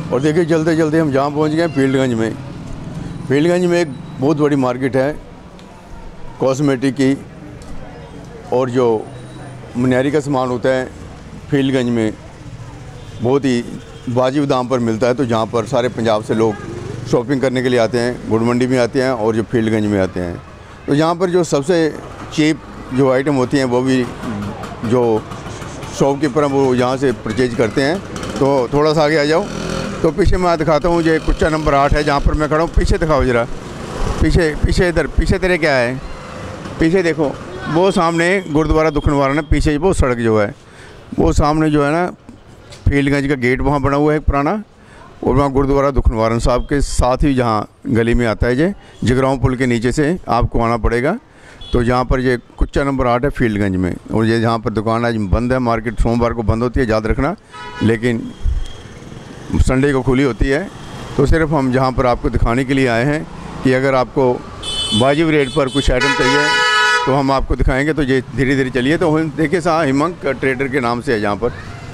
और देखिए चलते चलते हम जहाँ पहुँच गए फील्डगंज में। फील्डगंज में एक बहुत बड़ी मार्केट है कॉस्मेटिक की, और जो मनिहारी का सामान होता है फील्डगंज में बहुत ही वाजिब दाम पर मिलता है। तो जहाँ पर सारे पंजाब से लोग शॉपिंग करने के लिए आते हैं, गुड़ मंडी में आते हैं और जो फील्डगंज में आते हैं। तो यहाँ पर जो सबसे चीप जो आइटम होती हैं वो भी जो शॉपकीपर हैं वो यहाँ से परचेज करते हैं। तो थोड़ा सा आगे आ जाओ तो पीछे मैं दिखाता हूँ, ये कुच्चा नंबर 8 है जहाँ पर मैं खड़ा हूँ। पीछे दिखाओ ज़रा, पीछे इधर पीछे तेरे क्या है, पीछे देखो वो सामने गुरुद्वारा दुखनिवारण है। पीछे वो सड़क जो है वो सामने जो है ना फील्डगंज का गेट वहाँ बना हुआ है एक पुराना, और वहाँ गुरुद्वारा दुखनिवारण साहब के साथ ही जहाँ गली में आता है, ये जगराऊँ पुल के नीचे से आपको आना पड़ेगा। तो जहाँ पर ये कुच्चा नंबर 8 है फील्डगंज में। और ये जहाँ पर दुकान आज बंद है, मार्केट सोमवार को बंद होती है, याद रखना, लेकिन संडे को खुली होती है। तो सिर्फ हम जहाँ पर आपको दिखाने के लिए आए हैं कि अगर आपको वाजिब रेट पर कुछ आइटम चाहिए तो हम आपको दिखाएंगे। तो ये धीरे धीरे चलिए। तो देखिए साहब हिमंग ट्रेडर के नाम से है जहाँ पर,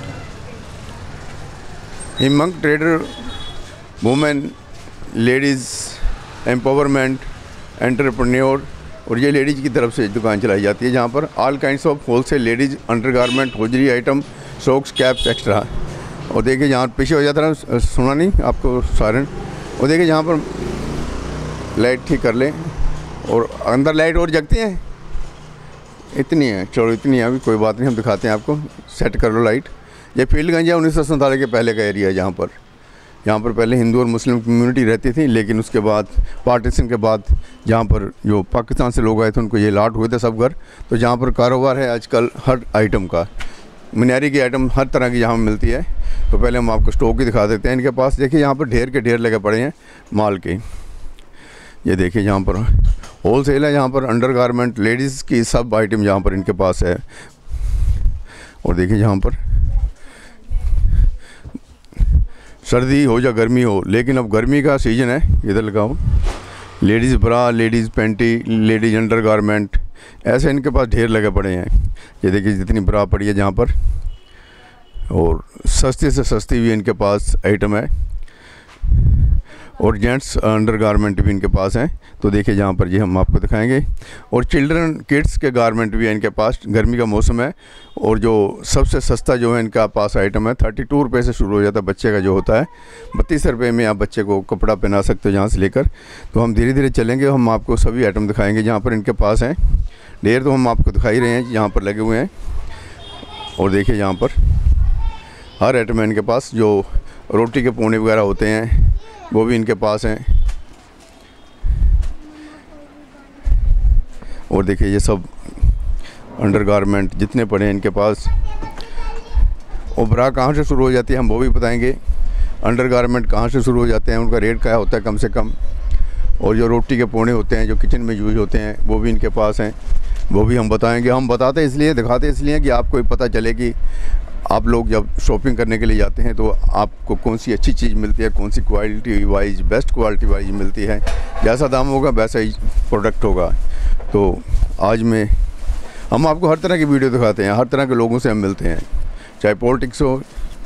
हिमंग trader women ladies empowerment entrepreneur, और ये लेडीज़ की तरफ से दुकान चलाई जाती है जहाँ पर all kinds of wholesale ladies undergarment hosiery item socks caps extra. और देखिए जहाँ पीछे हो जाता है, सुना नहीं आपको सायरन। और देखिए जहाँ पर लाइट ठीक कर लें, और अंदर लाइट और जगती हैं, इतनी है, चलो इतनी है, अभी कोई बात नहीं, हम दिखाते हैं आपको। सेट कर लो लाइट। ये फील्डगंज है 1947 के पहले का एरिया है जहाँ पर पहले हिंदू और मुस्लिम कम्युनिटी रहती थी, लेकिन उसके बाद पार्टीशन के बाद जहाँ पर जो पाकिस्तान से लोग आए थे उनको ये लाट हुए थे सब घर। तो जहाँ पर कारोबार है आजकल हर आइटम का, मनिहारी की आइटम हर तरह की यहाँ मिलती है। तो पहले हम आपको स्टॉक ही दिखा देते हैं इनके पास। देखिए यहाँ पर ढेर के ढेर लगे पड़े हैं माल के। ये देखिए यहाँ पर होल सेल है, यहाँ पर अंडरगारमेंट लेडीज़ की सब आइटम यहाँ पर इनके पास है। और देखिए यहाँ पर सर्दी हो या गर्मी हो, लेकिन अब गर्मी का सीज़न है, इधर लगाओ, ladies bra, ladies panty, ladies undergarment, ऐसे इनके पास ढेर लगे पड़े हैं। ये देखिए जितनी ब्रा पड़ी है जहाँ पर, और सस्ती से सस्ती भी इनके पास आइटम है, और जेंट्स अंडरगारमेंट भी इनके पास हैं। तो देखिए जहाँ पर ये हम आपको दिखाएंगे। और चिल्ड्रन किड्स के गारमेंट भी है इनके पास, गर्मी का मौसम है। और जो सबसे सस्ता जो है इनका पास आइटम है 32 रुपये से शुरू हो जाता है, बच्चे का जो होता है 32 रुपये में आप बच्चे को कपड़ा पहना सकते हो जहाँ से लेकर। तो हम धीरे धीरे चलेंगे, हम आपको सभी आइटम दिखाएँगे जहाँ पर इनके पास हैं। ढेर तो हम आपको दिखा ही रहे हैं यहाँ पर लगे हुए हैं। और देखिए यहाँ पर हर आइटम है इनके पास। जो रोटी के पोने वगैरह होते हैं वो भी इनके पास हैं। और देखिए ये सब अंडरगारमेंट जितने पड़े हैं इनके पास। और ब्रा कहाँ से शुरू हो जाती है हम वो भी बताएंगे, अंडरगारमेंट कहाँ से शुरू हो जाते हैं, उनका रेट क्या होता है कम से कम। और जो रोटी के पोने होते हैं जो किचन में यूज होते हैं वो भी इनके पास हैं, वो भी हम बताएंगे। हम बताते इसलिए, दिखाते इसलिए कि आपको पता चले कि आप लोग जब शॉपिंग करने के लिए जाते हैं तो आपको कौन सी अच्छी चीज़ मिलती है, कौन सी quality wise, best quality wise मिलती है। जैसा दाम होगा वैसा ही प्रोडक्ट होगा। तो आज में हम आपको हर तरह की वीडियो दिखाते हैं, हर तरह के लोगों से हम मिलते हैं, चाहे पॉलिटिक्स हो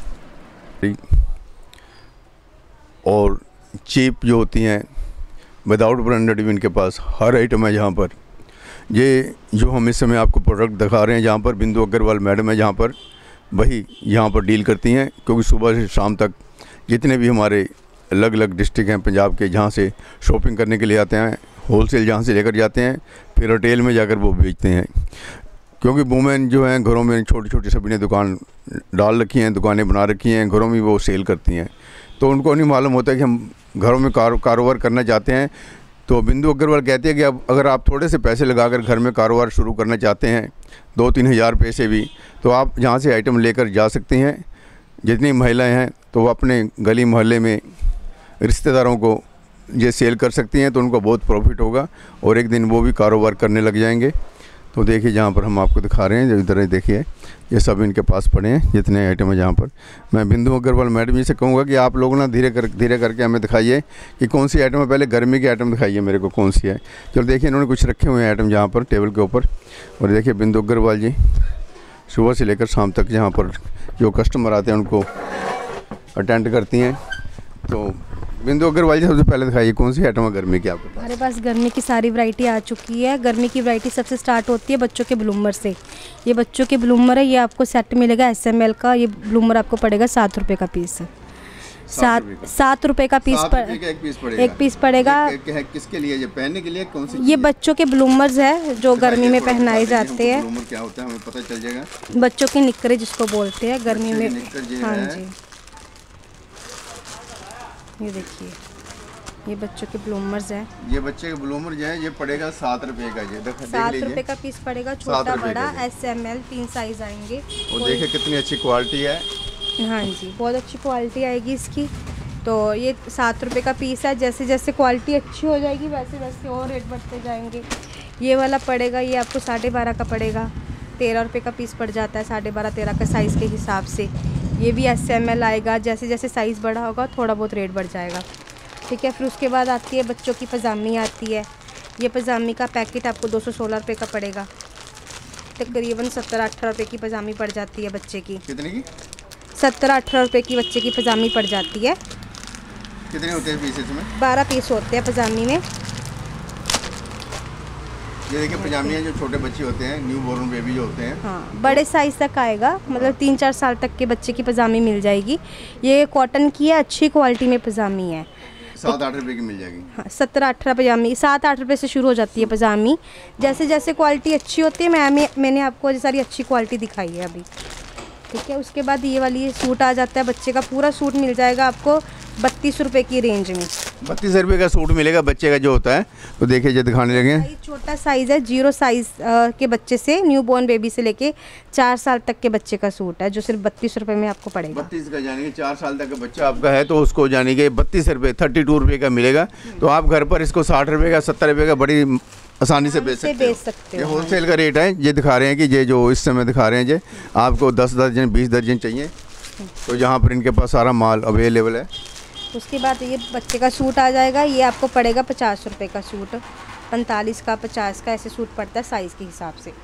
और चीप जो होती हैं विदाउट ब्रांडेड भी इनके पास हर आइटम है। जहाँ पर ये जो हम इस समय आपको प्रोडक्ट दिखा रहे हैं, जहाँ पर बिंदु अग्रवाल मैडम है, जहाँ पर वही यहाँ पर डील करती हैं। क्योंकि सुबह से शाम तक जितने भी हमारे अलग अलग डिस्ट्रिक्ट हैं पंजाब के, जहाँ से शॉपिंग करने के लिए आते हैं, होलसेल जहाँ से लेकर जाते हैं, फिर रिटेल में जाकर वो बेचते हैं। क्योंकि वुमेन जो हैं घरों में छोटी छोटी सभी ने दुकान डाल रखी हैं, दुकानें बना रखी हैं, घरों में वो सेल करती हैं। तो उनको नहीं मालूम होता कि हम घरों में कारोबार करना चाहते हैं। तो बिंदु अग्रवाल कहती है कि अब अगर आप थोड़े से पैसे लगाकर घर में कारोबार शुरू करना चाहते हैं, 2-3 हज़ार रुपये से भी, तो आप यहाँ से आइटम लेकर जा सकती हैं। जितनी महिलाएं हैं तो वो अपने गली मोहल्ले में रिश्तेदारों को ये सेल कर सकती हैं, तो उनको बहुत प्रॉफिट होगा और एक दिन वो भी कारोबार करने लग जाएंगे। तो देखिए जहाँ पर हम आपको दिखा रहे हैं, जो इधर देखिए ये सब इनके पास पड़े हैं जितने आइटम है। जहाँ पर मैं बिंदु अग्रवाल मैडम जी से कहूँगा कि आप लोग ना धीरे करके हमें दिखाइए कि कौन सी आइटम है। पहले गर्मी की आइटम दिखाइए मेरे को कौन सी है। चलो देखिए इन्होंने कुछ रखे हुए हैं आइटम जहाँ पर टेबल के ऊपर। और देखिए बिंदु अग्रवाल जी सुबह से लेकर शाम तक जहाँ पर जो कस्टमर आते हैं उनको अटेंड करती हैं। तो बिंदु अग्रवाल जी, सबसे पहले दिखाइए कौन सी आइटम है गर्मी की आपके पास? हमारे पास गर्मी की सारी वैरायटी आ चुकी है। गर्मी की वैरायटी सबसे स्टार्ट होती है बच्चों के ब्लूमर से। ये बच्चों के ब्लूमर है, ये आपको सेट मिलेगा SML का। ये ब्लूमर आपको पड़ेगा 7 रुपये का पीस। 7 रुपये का पीस एक पीस पड़ेगा। किसके लिए? ये पहनने के लिए कौन सी? ये बच्चों के ब्लूमर्स है जो गर्मी में पहनाए जाते हैं। ब्लूमर क्या होता है हमें पता चल जाएगा। बच्चों के निक्करे जिसको बोलते हैं गर्मी में। हाँ जी, ये देखिए, ये बच्चों के ब्लूमर्स हैं। ये बच्चे के ब्लूमर जो है ये पड़ेगा 7 रुपये का। ये 7 रुपये का पीस पड़ेगा, छोटा बड़ा SML 3 साइज आएंगे। और देखिए कितनी अच्छी क्वालिटी है। हाँ जी, बहुत अच्छी क्वालिटी आएगी इसकी। तो ये 7 रुपये का पीस है। जैसे जैसे क्वालिटी अच्छी हो जाएगी वैसे वैसे और रेट बढ़ते जाएंगे। ये वाला पड़ेगा, ये आपको 12.5 का पड़ेगा। 13 रुपये का पीस पड़ जाता है, 12.5 13 का साइज़ के हिसाब से। ये भी SML आएगा। जैसे जैसे साइज़ बड़ा होगा थोड़ा बहुत रेट बढ़ जाएगा, ठीक है। फिर उसके बाद आती है बच्चों की पजामी आती है। ये पजामी का पैकेट आपको 216 रुपये का पड़ेगा। तकरीबन 17-18 रुपये की पजामी पड़ जाती है बच्चे की। कितने की? 17-18 रुपये की बच्चे की पजामी पड़ जाती है। कितने होते हैं पीस इसमें? 12 पीस होते हैं पजामी में। ये देखिए पजामियाँ जो छोटे बच्चे होते हैं, न्यू बॉर्न बेबी जो होते हैं। हाँ, बड़े साइज़ तक आएगा, मतलब 3-4 साल तक के बच्चे की पजामी मिल जाएगी। ये कॉटन की है, अच्छी क्वालिटी में पजामी है। 7-8 रुपये की मिल जाएगी। हाँ, 17-18 पजामी 7-8 रुपये से शुरू हो जाती है पजामी। जैसे जैसे क्वालिटी अच्छी होती है, मैंने आपको ये सारी अच्छी क्वालिटी दिखाई है अभी, ठीक है। उसके बाद ये वाली सूट आ जाता है बच्चे का। पूरा सूट मिल जाएगा आपको 32 रुपये की रेंज में। 32 रुपये का सूट मिलेगा बच्चे का जो होता है। तो देखिए जो दिखाने लगे, छोटा साइज़ है, 0 साइज़ के बच्चे से, न्यू बॉर्न बेबी से लेके 4 साल तक के बच्चे का सूट है जो सिर्फ 32 रुपये में आपको पड़ेगा। 32 का, यानी कि 4 साल तक का बच्चा आपका है तो उसको यानी कि 32 रुपये 32 रुपये का मिलेगा। तो आप घर पर इसको 60 रुपये का 70 रुपये का बड़ी आसानी से बेच सकते हो। ये होलसेल का रेट है। ये दिखा रहे हैं कि ये जो इस समय दिखा रहे हैं ये आपको 10 दर्जन 20 दर्जन चाहिए तो यहाँ पर इनके पास सारा माल अवेलेबल है। उसके बाद ये बच्चे का सूट आ जाएगा। ये आपको पड़ेगा 50 रुपये का सूट। 45 का 50 का ऐसे सूट पड़ता है साइज़ के हिसाब से।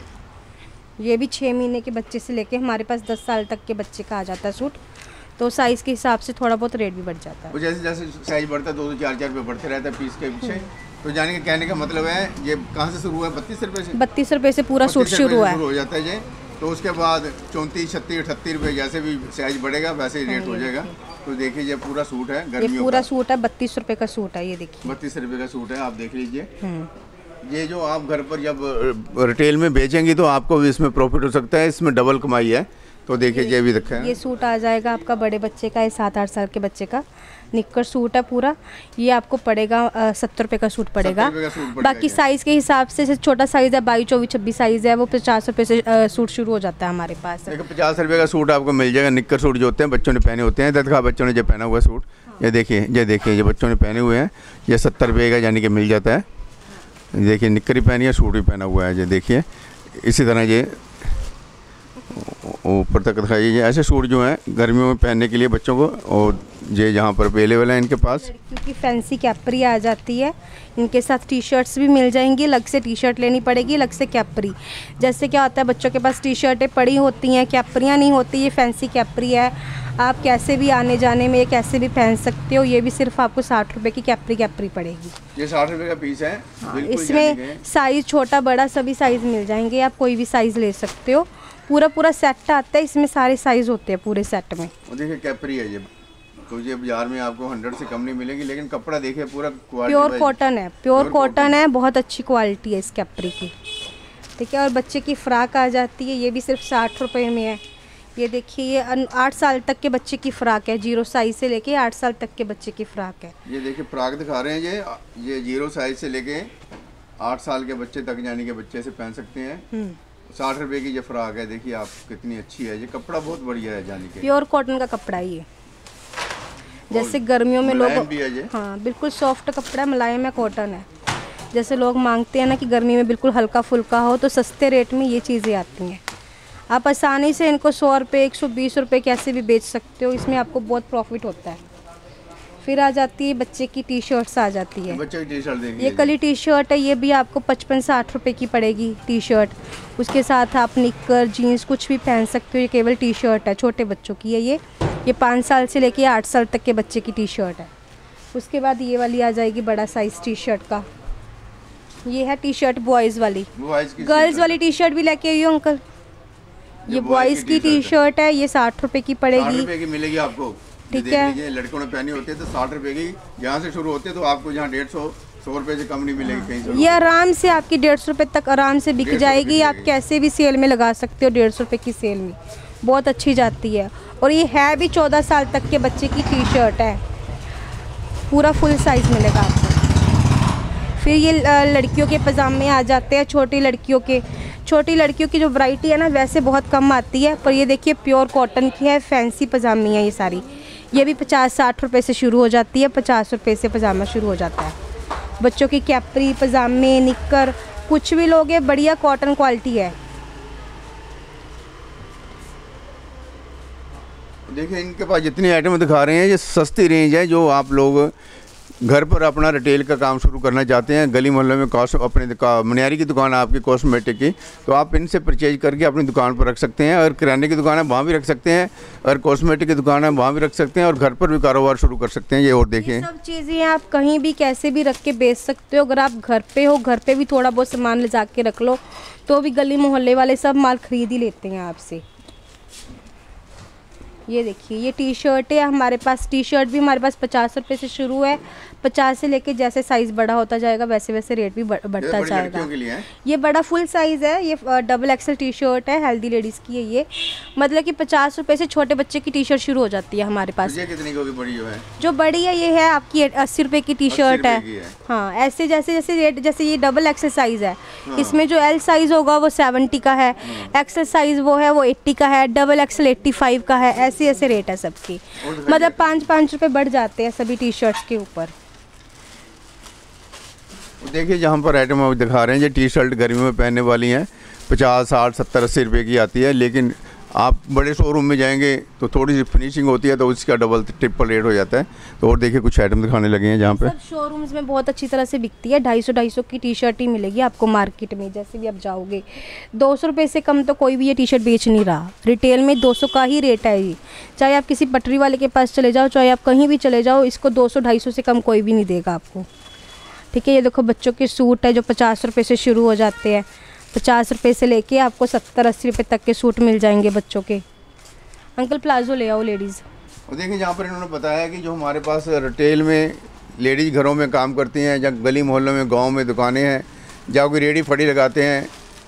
ये भी 6 महीने के बच्चे से लेके हमारे पास 10 साल तक के बच्चे का आ जाता है सूट। तो साइज़ के हिसाब से थोड़ा बहुत रेट भी बढ़ जाता है। जैसे जैसे साइज बढ़ता है 2-4 रुपये बढ़ते रहता है पीस के पीछे। तो जाने के कहने का मतलब है ये कहाँ से शुरू हुआ है? 32 रुपये से। 32 रुपये से पूरा सूट शुरू हो जाता है ये। तो उसके बाद 34, 36, 38 रुपये जैसे भी साइज बढ़ेगा वैसे ही रेट हो जाएगा। तो देखिए ये पूरा सूट है गर्मियों का। ये पूरा सूट है 32 रुपये का सूट है। ये देखिए 32 रुपये का सूट है, आप देख लीजिए। ये जो आप घर पर जब रिटेल में बेचेंगी तो आपको भी इसमें प्रॉफिट हो सकता है, इसमें डबल कमाई है। तो देखिए ये भी रखा है। ये सूट आ जाएगा आपका बड़े बच्चे का, 7-8 साल के बच्चे का निक्कर सूट है पूरा। ये आपको पड़ेगा 70 रुपये का सूट पड़ेगा। बाकी साइज़ के हिसाब से छोटा साइज़ है 22, 24, 26 साइज़ है वो 50 रुपये से सूट शुरू हो जाता है हमारे पास। देखो 50 रुपये का सूट आपको मिल जाएगा। निक्कर सूट जो होते हैं बच्चों ने पहने होते हैं, दरगाह बच्चों ने जो पहना हुआ सूट, ये देखिए ये बच्चों ने पहने हुए हैं। ये 70 रुपये का यानी कि मिल जाता है। देखिए निक्कर ही पहनी है, सूट भी पहना हुआ है। ये देखिए इसी तरह ये ऊपर तक दिखाइए। ये ऐसे सूट जो हैं गर्मियों में पहनने के लिए बच्चों को, और ये यहाँ पर अवेलेबल है इनके पास। क्योंकि फैंसी कैपरी आ जाती है, इनके साथ टी-शर्ट्स भी मिल जाएंगी। अलग से टी-शर्ट लेनी पड़ेगी, अलग से कैपरी। जैसे क्या होता है बच्चों के पास टी-शर्टें पड़ी होती हैं, कैपरियाँ नहीं होती। ये फैंसी कैपरी है, आप कैसे भी आने जाने में कैसे भी पहन सकते हो। ये भी सिर्फ आपको 60 रुपये की कैपरी पड़ेगी। ये 60 रुपये का पीस है। इसमें साइज़ छोटा बड़ा सभी साइज़ मिल जाएंगे, आप कोई भी साइज़ ले सकते हो। पूरा सेट आता है, इसमें सारे साइज़ होते हैं पूरे सेट में। देखिए कैपरी है ये, तो ये बाजार में आपको 100 से कम नहीं मिलेगी, लेकिन कपड़ा देखिए पूरा प्योर कॉटन है, प्योर कॉटन है, बहुत अच्छी क्वालिटी है इस कैपरी की, ठीक है। और बच्चे की फ़्राक आ जाती है, ये भी सिर्फ 60 रुपये में है। ये देखिए ये 8 साल तक के बच्चे की फ़्राक है, 0 साइज़ से लेके 8 साल तक के बच्चे की फ़्राक है। ये देखिए फ्राक दिखा रहे हैं। ये 0 साइज़ से लेके 8 साल के बच्चे तक यानी कि बच्चे से पहन सकते हैं। 60 रुपये की ये फ्राक है। देखिए आप कितनी अच्छी है। ये कपड़ा बहुत बढ़िया है, जाने के प्योर कॉटन का कपड़ा है ये। जैसे गर्मियों में लोग, हाँ बिल्कुल सॉफ्ट कपड़ा, मुलायम है, कॉटन है। जैसे लोग मांगते हैं ना कि गर्मी में बिल्कुल हल्का फुल्का हो, तो सस्ते रेट में ये चीज़ें आती हैं। आप आसानी से इनको 100 रुपये 120 रुपये कैसे भी बेच सकते हो, इसमें आपको बहुत प्रॉफिट होता है। फिर आ जाती है बच्चे की टी-शर्ट्स आ जाती है। बच्चे की टी-शर्ट देखिए, ये कली टी-शर्ट है, ये भी आपको 55-60 रुपये की पड़ेगी टी-शर्ट। उसके साथ आप निक्कर जीन्स कुछ भी पहन सकते हो। ये केवल टी-शर्ट है, छोटे बच्चों की है ये। ये 5 साल से लेके 8 साल तक के बच्चे की टी शर्ट है। उसके बाद ये वाली आ जाएगी बड़ा साइज़ टी शर्ट का। ये है टी शर्ट बॉयज़ वाली, गर्ल्स वाली टी शर्ट भी लेके आई हूँ अंकल। ये बॉयज़ की टी शर्ट है, ये 60 रुपये की पड़ेगी। 60 रुपये की मिलेगी आपको, ठीक है। ये लड़कों ने पहनी होती है तो 60 रुपये की यहाँ से शुरू होती है, तो आपको यहाँ 150-100 रुपये से कम नहीं मिलेगी कहीं से। ये आराम से आपकी 150 रुपये तक आराम से बिक जाएगी। आप कैसे भी सेल में लगा सकते हो, 150 रुपये की सेल में बहुत अच्छी जाती है। और ये है भी 14 साल तक के बच्चे की टी शर्ट है, पूरा फुल साइज़ मिलेगा आपको। फिर ये लड़कियों के पजामे आ जाते हैं, छोटी लड़कियों की जो वैरायटी है ना वैसे बहुत कम आती है, पर ये देखिए प्योर कॉटन की है, फैंसी पजामी है ये सारी। ये भी 50-60 रुपये से शुरू हो जाती है, 50 रुपये से पजामा शुरू हो जाता है। बच्चों की कैपरी, पजामे, निक्कर कुछ भी लोगे, बढ़िया कॉटन क्वालिटी है। देखिए इनके पास जितनी आइटम दिखा रहे हैं ये सस्ती रेंज है, जो आप लोग घर पर अपना रिटेल का काम शुरू करना चाहते हैं, गली मोहल्ले में अपने मनियारी की दुकान है आपकी कॉस्मेटिक की, तो आप इनसे परचेज करके अपनी दुकान पर रख सकते हैं। अगर किराने की दुकान है वहाँ भी रख सकते हैं, अगर कॉस्मेटिक की दुकान है वहाँ भी रख सकते हैं, और घर पर भी कारोबार शुरू कर सकते हैं। ये और देखिए सब चीज़ें आप कहीं भी कैसे भी रख के बेच सकते हो। अगर आप घर पे हो, घर पे भी थोड़ा बहुत सामान ले जा के रख लो तो भी गली मोहल्ले वाले सब माल खरीद ही लेते हैं आपसे। ये देखिए ये टी शर्ट है हमारे पास। टी शर्ट भी हमारे पास 50 रुपये से शुरू है, 50 से लेके जैसे साइज़ बड़ा होता जाएगा वैसे वैसे रेट भी बढ़ता जाएगा। ये बड़ा फुल साइज़ है, ये डबल एक्सल टी शर्ट है, हेल्दी लेडीज़ की है ये। मतलब कि 50 रुपये से छोटे बच्चे की टी शर्ट शुरू हो जाती है हमारे पास। ये कितनी की होगी बड़ी जो बड़ी है ये है आपकी 80 रुपये की टी शर्ट है। हाँ, ऐसे जैसे जैसे रेट, जैसे ये डबल एक्सल साइज़ है, इसमें जो एल साइज़ होगा वो 70 का है, एक्सल साइज़ वो है वो 80 का है, डबल एक्सल 85 का है। ऐसे ऐसे रेट है सबकी, मतलब 5-5 रुपये बढ़ जाते हैं सभी टी शर्ट्स के ऊपर। देखिए जहाँ पर आइटम आप दिखा रहे हैं, ये टी शर्ट गर्मियों में पहनने वाली हैं, 50, 60, 70, 80 रुपये की आती है। लेकिन आप बड़े शोरूम में जाएंगे तो थोड़ी सी फिनिशिंग होती है तो उसका डबल ट्रिपल रेट हो जाता है। तो और देखिए कुछ आइटम दिखाने लगे हैं जहाँ पे सब शोरूम्स में बहुत अच्छी तरह से बिकती है। 250 की टी शर्ट ही मिलेगी आपको मार्केट में, जैसे भी आप जाओगे 200 रुपये से कम तो कोई भी ये टी शर्ट बेच नहीं रहा। रिटेल में 200 का ही रेट है ये, चाहे आप किसी पटरी वाले के पास चले जाओ, चाहे आप कहीं भी चले जाओ, इसको 200-250 से कम कोई भी नहीं देगा आपको। ठीक है, ये देखो बच्चों के सूट है जो 50 रुपये से शुरू हो जाते हैं। 50 रुपये से लेके आपको 70-80 रुपये तक के सूट मिल जाएंगे बच्चों के। अंकल प्लाजो ले आओ लेडीज़। और देखिए जहाँ पर इन्होंने बताया कि जो हमारे पास रिटेल में लेडीज़ घरों में काम करती हैं, या गली मोहल्लों में गांव में दुकानें हैं, जहाँ कोई रेडी फड़ी लगाते हैं,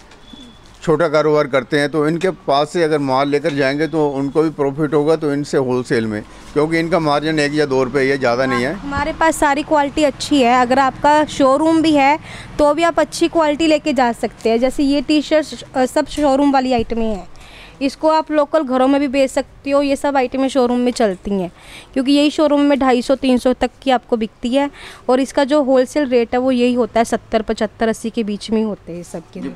छोटा कारोबार करते हैं, तो इनके पास से अगर माल लेकर जाएंगे तो उनको भी प्रॉफिट होगा, तो इनसे होलसेल में, क्योंकि इनका मार्जिन 1 या 2 रुपये है, ज़्यादा नहीं है। हमारे पास सारी क्वालिटी अच्छी है। अगर आपका शोरूम भी है तो भी आप अच्छी क्वालिटी लेके जा सकते हैं। जैसे ये टी शर्ट सब शोरूम वाली आइटमें हैं, इसको आप लोकल घरों में भी बेच सकते हो। ये सब आइटमें शोरूम में चलती हैं, क्योंकि यही शोरूम में 250-300 तक की आपको बिकती है। और इसका जो होलसेल रेट है वो यही होता है, 70, 75, 80 के बीच में ही होते हैं सब के।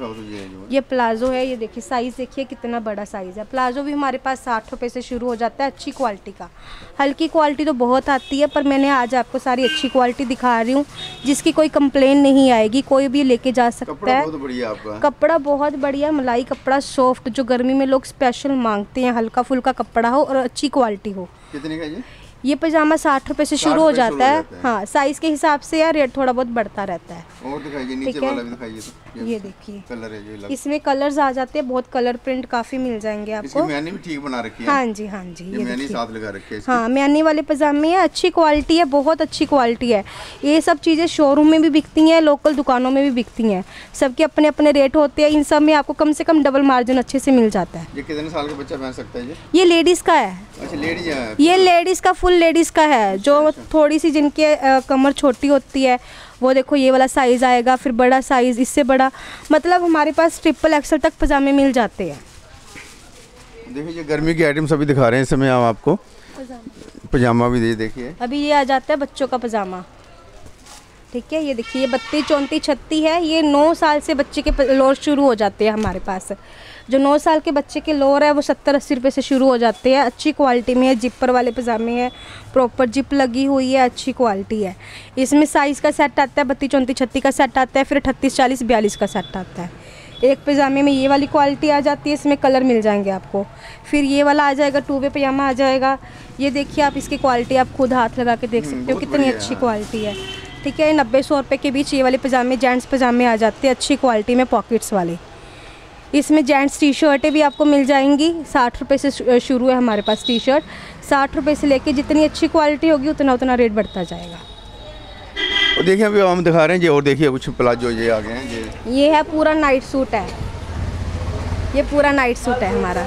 ये प्लाजो है, ये देखिए साइज़ देखिए कितना बड़ा साइज़ है। प्लाजो भी हमारे पास 60 रुपये से शुरू हो जाता है, अच्छी क्वालिटी का। हल्की क्वालिटी तो बहुत आती है, पर मैंने आज आपको सारी अच्छी क्वालिटी दिखा रही हूँ, जिसकी कोई कंप्लेन नहीं आएगी, कोई भी लेके जा सकता है। कपड़ा बहुत बढ़िया, मलाई कपड़ा, सॉफ्ट, जो गर्मी में लोग स्पेशल मांगते हैं, हल्का फुल्का कपड़ा हो और अच्छी क्वालिटी हो। कितने का ये पजामा 60 रुपये से शुरू हो जाता है। हाँ, साइज़ के हिसाब से यार रेट थोड़ा बहुत बढ़ता रहता है। और दिखाइए, नीचे वाला भी दिखाइए तो। ये देखिए कलर है जो, इसमें कलर्स आ जाते हैं, बहुत कलर प्रिंट काफ़ी मिल जाएंगे आपको। इसकी म्यानी भी ठीक बना रखी है। हाँ जी, हाँ जी, ये म्यानी साथ लगा रखी है। हाँ, म्यानी वाले पजामे है, अच्छी क्वालिटी है, बहुत अच्छी क्वालिटी है। ये सब चीज़ें शोरूम में भी बिकती हैं, लोकल दुकानों में भी बिकती हैं, सबके अपने अपने रेट होते हैं। इन सब में आपको कम से कम डबल मार्जिन अच्छे से मिल जाता है। ये कितने साल का बच्चा पहन सकता है? ये लेडीज़ का है। अच्छा, लेडीज है। ये लेडीज़ का, फुल लेडीज़ का है। जो थोड़ी सी जिनके कमर छोटी होती है वो देखो ये वाला साइज़ आएगा, फिर बड़ा साइज़, इससे बड़ा, मतलब हमारे पास ट्रिपल एक्सल तक पजामे मिल जाते हैं। देखिए ये गर्मी की आइटम सभी दिखा रहे हैं इस समय हम आपको। पजामा भी देखिए, अभी ये आ जाता है बच्चों का पजामा। ठीक है, ये देखिए, ये 32, 34, 36 है। ये 9 साल से बच्चे के लोअर शुरू हो जाते हैं हमारे पास। जो 9 साल के बच्चे के लोअर है वो 70-80 रुपये से शुरू हो जाते हैं। अच्छी क्वालिटी में है, जिपर वाले पजामे हैं, प्रॉपर जिप लगी हुई है, अच्छी क्वालिटी है। इसमें साइज़ का सेट आता है, 32, 34, 36 का सेट आता है, फिर 38, 40, 42 का सेट आता है। एक पजामे में ये वाली क्वालिटी आ जाती है, इसमें कलर मिल जाएंगे आपको। फिर ये वाला आ जाएगा, 2 वे पजामा आ जाएगा। ये देखिए आप इसकी क्वालिटी आप खुद हाथ लगा के देख सकते हो कितनी अच्छी क्वालिटी है। ठीक है, 90-100 रुपये के बीच ये वाले पजामे, जेंट्स पजामे आ जाते हैं अच्छी क्वालिटी में, पॉकेट्स वाले। इसमें जेंट्स टी शर्टें भी आपको मिल जाएंगी। 60 रुपये से शुरू है हमारे पास टी शर्ट। 60 रुपये से लेके जितनी अच्छी क्वालिटी होगी उतना रेट बढ़ता जाएगा। और देखिए अभी हम दिखा रहे हैं जी, और देखिए कुछ प्लाजो ये आ गए हैं। ये है पूरा नाइट सूट है, ये पूरा नाइट सूट है हमारा।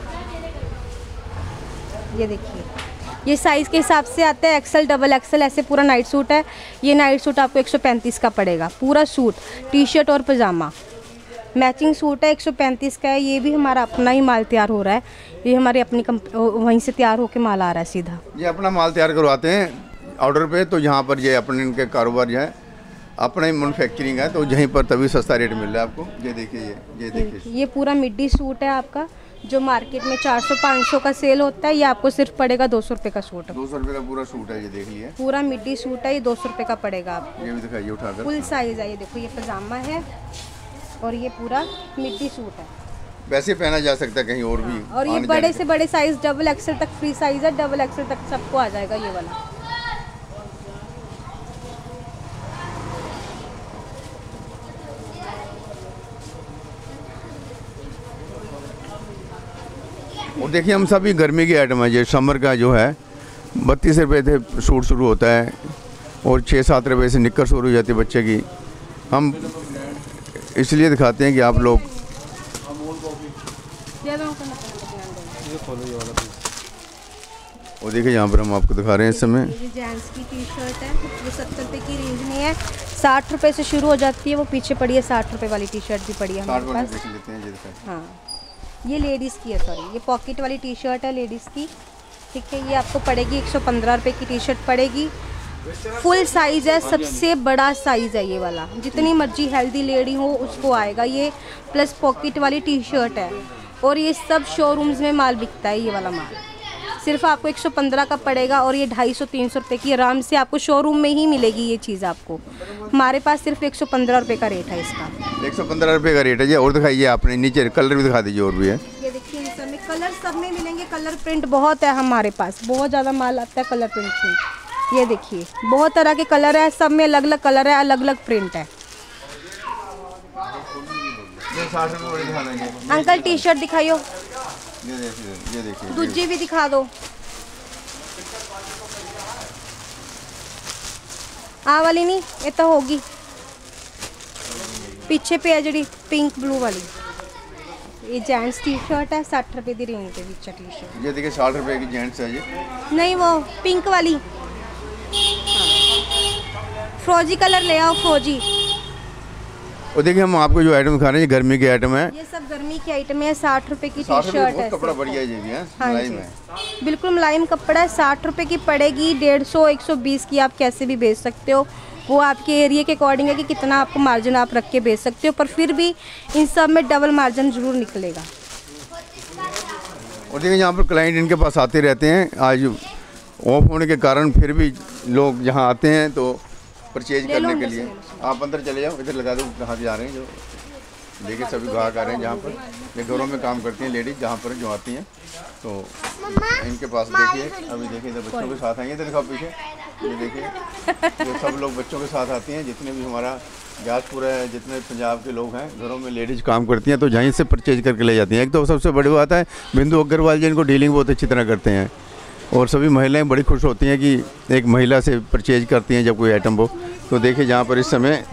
ये देखिए, ये साइज़ के हिसाब से आता है, XL, XXL, ऐसे पूरा नाइट सूट है। ये नाइट सूट आपको 135 का पड़ेगा, पूरा सूट, टी शर्ट और पजामा मैचिंग सूट है, 135 का है। ये भी हमारा अपना ही माल तैयार हो रहा है, ये हमारी अपनी वहीं से तैयार होकर माल आ रहा है सीधा। ये अपना माल तैयार करवाते हैं ऑर्डर पे, तो यहाँ पर ये अपने इनके कारोबार जो है अपना ही मैन्युफैक्चरिंग है, तो यहीं पर तभी सस्ता रेट मिल रहा है आपको। ये देखिए, ये देखिए, ये पूरा मिड्डी सूट है आपका, जो मार्केट में 400-500 का सेल होता है, ये आपको सिर्फ पड़ेगा 200 रुपये का सूट है। 200 रुपये का पूरा सूट है, ये देख लीजिए, पूरा मिड्डी सूट है, ये 200 रुपये का पड़ेगा आपको। ये भी दिखाइए उठाकर, फुल साइज़ है। ये देखो, ये पजामा है और ये पूरा मिड्डी सूट है। वैसे पहना जा सकता है कहीं और भी। और ये बड़े से बड़े साइज़ XXL तक फ्री साइज़ है, XXL तक सबको आ जाएगा ये वाला। और देखिए हम सभी गर्मी की आइटम है, ये समर का जो है 32 रुपये से सूट शुरू होता है और 6-7 रुपये से निक्कर शुरू हो जाती है बच्चे की। हम इसलिए दिखाते हैं कि आप लोग और देखिए यहाँ पर हम आपको दिखा रहे हैं इस समय। ये जेंट्स की टी शर्ट है, ये 70 रुपये की रेंज में है, 60 रुपये से शुरू हो जाती है। वो पीछे पड़ी है 60 रुपये वाली टी शर्ट भी पड़ी है हमारे पास। हाँ, ये लेडीज़ की है, सॉरी, ये पॉकेट वाली टी शर्ट है लेडीज़ की। ठीक है, ये आपको पड़ेगी 115 रुपये की टी शर्ट पड़ेगी। फुल साइज़ है, सबसे बड़ा साइज़ है ये वाला, जितनी मर्जी हेल्दी लेडी हो उसको आएगा ये। प्लस पॉकेट वाली टी शर्ट है और ये सब शोरूम्स में माल बिकता है, ये वाला माल सिर्फ आपको 115 का पड़ेगा। और ये 250-300 रुपये की आराम से आपको शोरूम में ही मिलेगी ये चीज़ आपको। हमारे पास सिर्फ 115 रुपये का रेट है इसका। 115 रुपये का रेट है जी। और दिखाइए आपने नीचे कलर भी दिखा दीजिए, और भी है। ये देखिए, इन सब में कलर सब में मिलेंगे। कलर प्रिंट बहुत है हमारे पास, बहुत ज़्यादा माल आता है कलर प्रिंट में। ये देखिए, बहुत तरह के कलर है, सब में अलग अलग कलर है, अलग अलग प्रिंट है। अंकल टी शर्ट दिखाइयो, ये देखिए, दूजी भी दिखा दो। आ वाली नहीं, ये तो होगी पीछे पे है जी पिंक ब्लू वाली। ये जेंट्स टी शर्ट है, 60 रुपये की रेंज के बीच टी शर्ट। ये देखिए 60 रुपये की जेंट्स है ये। नहीं, वो पिंक वाली, फ्रोजी कलर ले आओ, फ्रोजी। और देखिए हम आपको जो आइटम दिखा रहे हैं, ये गर्मी के आइटम है। ये सब गर्मी के आइटम है, 60 रुपये की टी 60 रुपये शर्ट बहुत है। कपड़ा बढ़िया है, ये भी है, हाँ मुलायम जी, है। बिल्कुल मुलायम कपड़ा है। 60 रुपये की पड़ेगी, 150-120 की आप कैसे भी बेच सकते हो। वो आपके एरिया के अकॉर्डिंग है कि कितना आपको मार्जिन आप रख के बेच सकते हो, पर फिर भी इन सब में डबल मार्जिन ज़रूर निकलेगा। और देखिए यहाँ पर क्लाइंट इनके पास आते रहते हैं। आज ऑफ होने के कारण फिर भी लोग यहाँ आते हैं तो परचेज करने के लिए। आप अंदर चले जाओ, इधर लगा दो, कहाँ से जा रहे हैं जो देखिए सभी ग्राहक आ रहे हैं। जहाँ पर ये घरों में काम करती हैं लेडीज, जहाँ पर जो आती हैं तो इनके पास देखिए। अभी देखिए इधर बच्चों के साथ आएंगे, इधर दिखाओ पीछे, ये देखिए ये सब लोग बच्चों के साथ आती हैं। जितने भी हमारा जाजपुर है, जितने पंजाब के लोग हैं, घरों में लेडीज काम करती हैं तो यहीं से परचेज करके ले जाती हैं। एक तो सबसे बड़ी बात है बिंदु अग्रवाल जी इनको डीलिंग बहुत अच्छी तरह करते हैं और सभी महिलाएं बड़ी खुश होती हैं कि एक महिला से परचेज करती हैं जब कोई आइटम हो। तो देखिए जहाँ पर इस समय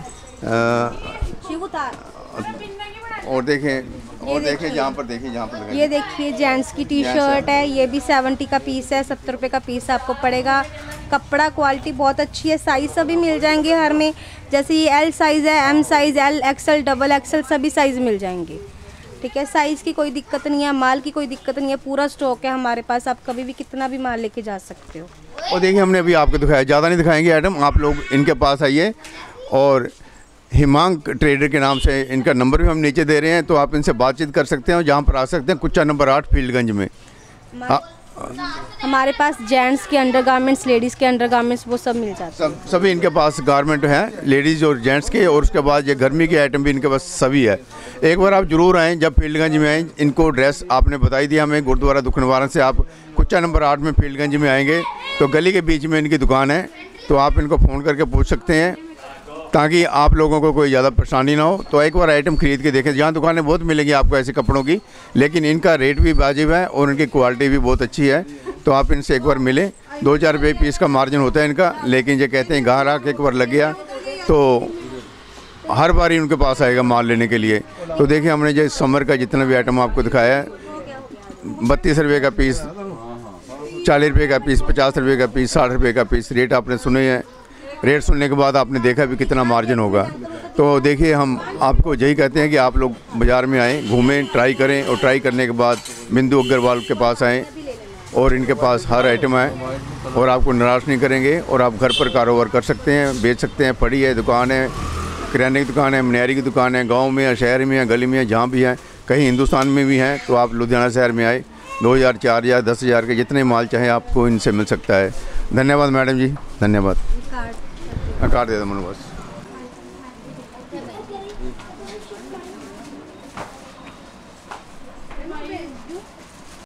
और देखें जहाँ पर ये देखिए जेंट्स की टी शर्ट है, ये भी 70 का पीस है, 70 रुपये का पीस आपको पड़ेगा। कपड़ा क्वालिटी बहुत अच्छी है, साइज़ सभी मिल जाएंगे हर में। जैसे ये L साइज़ है, M size, L XL, XXL सभी साइज़ मिल जाएंगे। ठीक है, साइज़ की कोई दिक्कत नहीं है, माल की कोई दिक्कत नहीं है, पूरा स्टॉक है हमारे पास। आप कभी भी कितना भी माल लेके जा सकते हो। और देखिए हमने अभी आपको दिखाया, ज़्यादा नहीं दिखाएंगे आइटम। आप लोग इनके पास आइए और हिमांक ट्रेडर के नाम से इनका नंबर भी हम नीचे दे रहे हैं, तो आप इनसे बातचीत कर सकते हैं और जहाँ पर आ सकते हैं कुच्चा नंबर 8 फील्डगंज में। हमारे पास जेंट्स के अंडरगारमेंट्स, लेडीज़ के अंडरगारमेंट्स, वो सब मिल जाते हैं। सभी इनके पास गारमेंट हैं, लेडीज़ और जेंट्स के, और उसके बाद ये गर्मी के आइटम भी इनके पास सभी है। एक बार आप जरूर आएँ, जब फील्डगंज में आएँ। इनको ड्रेस आपने बताई दिया हमें, गुरुद्वारा दुखनिवारण से आप कुच्चा नंबर 8 में फील्डगंज में आएंगे तो गली के बीच में इनकी दुकान है, तो आप इनको फ़ोन करके पूछ सकते हैं ताकि आप लोगों को कोई ज़्यादा परेशानी ना हो। तो एक बार आइटम ख़रीद के देखें। जहाँ दुकानें बहुत मिलेंगी आपको ऐसे कपड़ों की, लेकिन इनका रेट भी वाजिब है और इनकी क्वालिटी भी बहुत अच्छी है। तो आप इनसे एक बार मिलें। 2-4 रुपये पीस का मार्जिन होता है इनका, लेकिन ये कहते हैं ग्राहक एक बार लग गया तो हर बार ही उनके पास आएगा माल लेने के लिए। तो देखिए हमने जो समर का जितना भी आइटम आपको दिखाया है, 32 रुपये का पीस, 40 रुपये का पीस, 50 रुपये का पीस, 60 रुपये का पीस, रेट आपने सुने हैं। रेट सुनने के बाद आपने देखा भी कितना मार्जिन होगा। तो देखिए हम आपको यही कहते हैं कि आप लोग बाज़ार में आएँ, घूमें, ट्राई करें, और ट्राई करने के बाद बिंदु अग्रवाल के पास आएँ और इनके पास हर आइटम है और आपको निराश नहीं करेंगे और आप घर पर कारोबार कर सकते हैं, बेच सकते हैं। पड़ी है दुकान है, किराने की दुकान है, मनियारी की दुकान है, गाँव में है, शहर में है, गली में है, जहाँ भी है, कहीं हिंदुस्तान में भी हैं। तो आप लुधियाना शहर में आए, 2000, 4000, 10,000 के जितने माल चाहे आपको इनसे मिल सकता है। धन्यवाद मैडम जी, धन्यवाद। कार्ड दे दो मैंने बस।